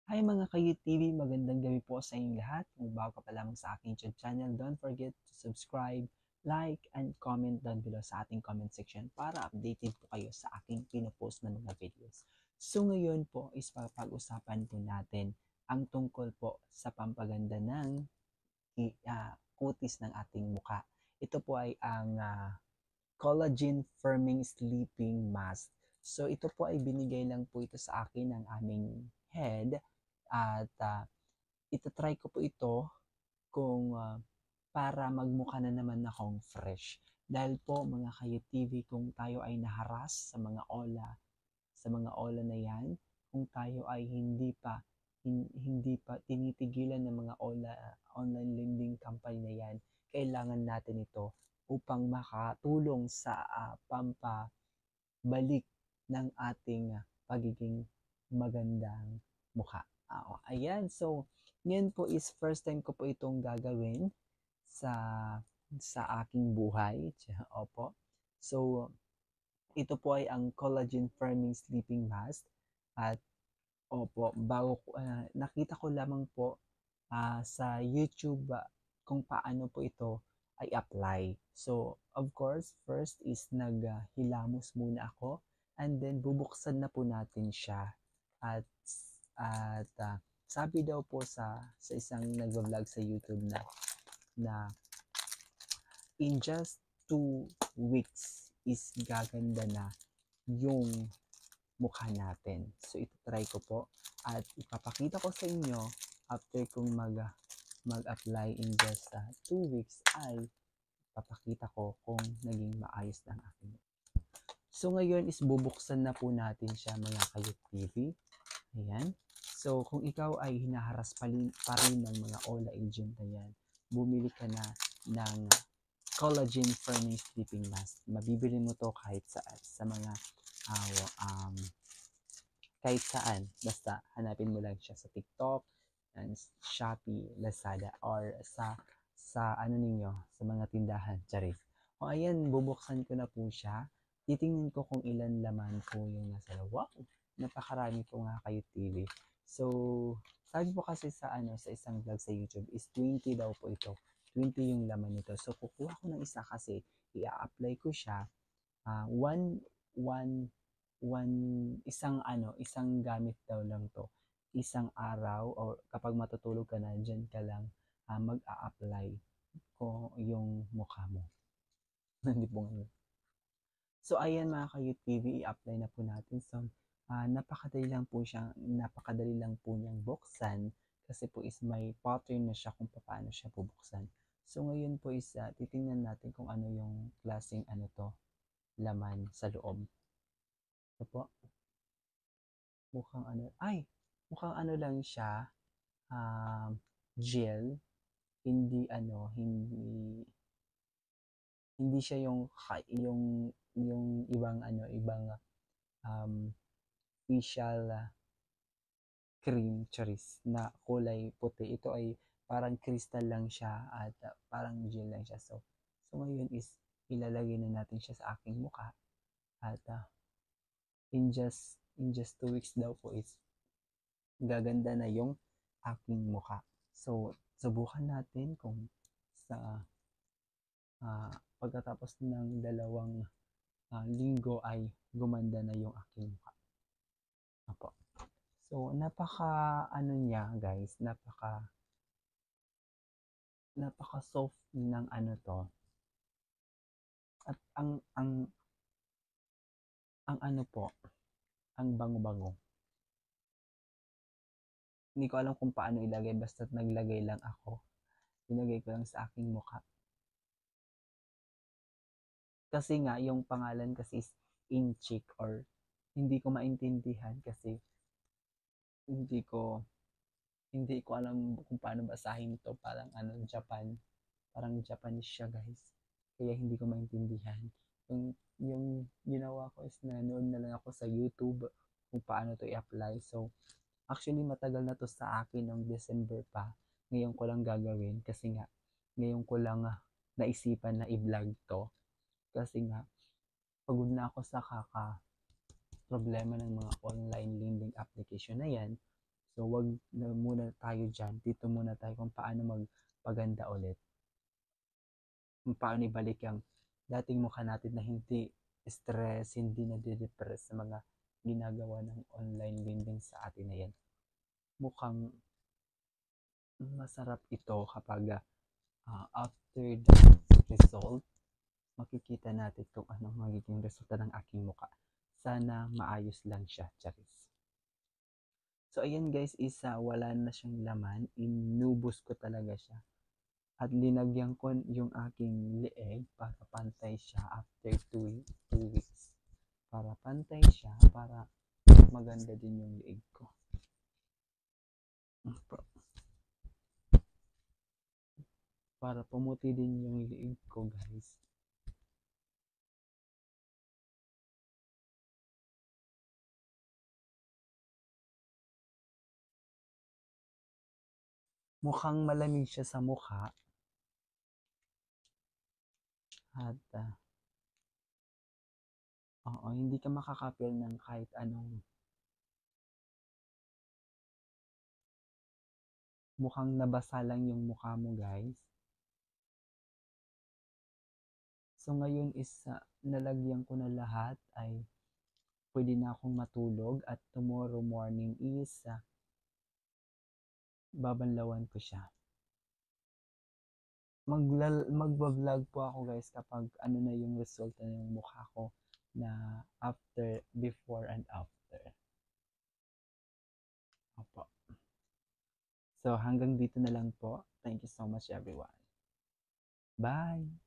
Hi mga ka-UTV, magandang gabi po sa inyong lahat. Kung bago ka pa lamang sa aking YouTube channel, don't forget to subscribe, like, and comment down below sa ating comment section para updated po kayo sa aking pinopost na mga videos. So ngayon po is papag-usapan po natin ang tungkol po sa pampaganda ng kutis ng ating mukha. Ito po ay ang collagen firming sleeping mask. So ito po ay binigay lang po ito sa akin ng aming head at itatry ko po ito kung para magmukha na naman akong fresh. Dahil po mga ka-UTV, kung tayo ay naharas sa mga ola na yan, kung tayo ay hindi pa tinitigilan ng mga online lending company na yan, kailangan natin ito upang makatulong sa pampabalik ng ating pagiging magandang mukha. Ayan, so ngayon po is first time ko po itong gagawin sa sa aking buhay. Opo. So, ito po ay ang collagen firming sleeping mask at opo, nakita ko lamang po sa YouTube kung paano po ito ay apply. So, of course, first is naghilamos muna ako and then bubuksan na po natin siya. At sabi daw po sa isang nagvo-vlog sa YouTube na in just 2 weeks is gaganda na yung mukha natin. So, ito try ko po at ipapakita ko sa inyo after kong mag-apply in just 2 weeks ay papakita ko kung naging maayos na ang aking. So, ngayon is bubuksan na po natin siya mga Kayut TV. Ayan. So, kung ikaw ay hinaharas pa rin ng mga Ola agent na yan, bumili ka na ng collagen firming sleeping mask. Mabibili mo to kahit sa mga kahit saan. Basta hanapin mo lang siya sa TikTok, and Shopee, Lazada, or sa ano ninyo, sa mga tindahan. Charis. O ayan, bubuksan ko na po siya. Titingnan ko kung ilan laman po yung nasa loob. Wow! Napakarami po nga kayo TV. So, sabi po kasi sa isang vlog sa YouTube is 20 daw po ito. 20 yung laman nito. So, kukuha ko ng isa kasi i-apply ko siya. One, one, isang gamit daw lang to. Isang araw o kapag matutulog ka na, dyan ka lang mag-a-apply ko yung mukha mo. Hindi po ngayon. So, ayan mga ka-UTV, i-apply na po natin. So, napakadali lang po niyang buksan kasi po is may pattern na siya kung paano siya bubuksan. So, ngayon po is titingnan natin kung ano yung klaseng laman sa loob. Ito po, mukhang ano lang siya, gel, hindi siya yung ibang um, facial cream charis na kulay puti. Ito ay parang crystal lang siya at parang gel lang siya. So ngayon is ilalagay na natin siya sa aking mukha at in just 2 weeks daw po is gaganda na yung aking mukha. So subukan natin kung sa pagkatapos ng 2 linggo ay gumanda na yung aking mukha. Apo. So napaka ano niya guys, napaka soft ng to. At ang ano po, ang bango-bango. Hindi ko alam kung paano ilagay, basta naglagay lang ako. Ilagay ko lang sa aking mukha. Kasi nga, yung pangalan kasi is Inchik or hindi ko maintindihan kasi hindi ko hindi ko alam kung paano basahin to. Parang parang Japanese siya guys. Kaya hindi ko maintindihan. Yung ginawa ko is nanood na lang ako sa YouTube kung paano to i-apply. So, actually matagal na to sa akin ng December pa. Ngayon ko lang gagawin kasi nga ngayon ko lang naisipan na i-vlog to. Kasi nga pagod na ako sa problema ng mga online lending application na yan. So, wag na muna tayo dyan. Dito muna tayo kung paano magpaganda ulit. Kung paano ibalik yung dating mukha natin na hindi stress, hindi nade-depress sa mga ginagawa ng online lending sa atin na yan. Mukhang masarap ito kapag after the result, makikita natin kung anong magiging resulta ng aking mukha. Sana maayos lang siya, Charis. So, ayan guys, wala na siyang laman. Inubos ko talaga siya. At linagyan ko yung aking leeg para pantay siya after 2 weeks. Para pantay siya, para maganda din yung leeg ko. Para pumuti din yung leeg ko, guys. Mukhang malamig siya sa mukha. At hindi ka makakapil ng kahit anong mukhang nabasa lang yung mukha mo, guys. So ngayon nalagyan ko na lahat ay pwede na akong matulog at tomorrow morning babanlawan ko siya. Magba-vlog po ako guys kapag ano na yung resulta ng mukha ko na before and after. Opo. So hanggang dito na lang po. Thank you so much everyone. Bye!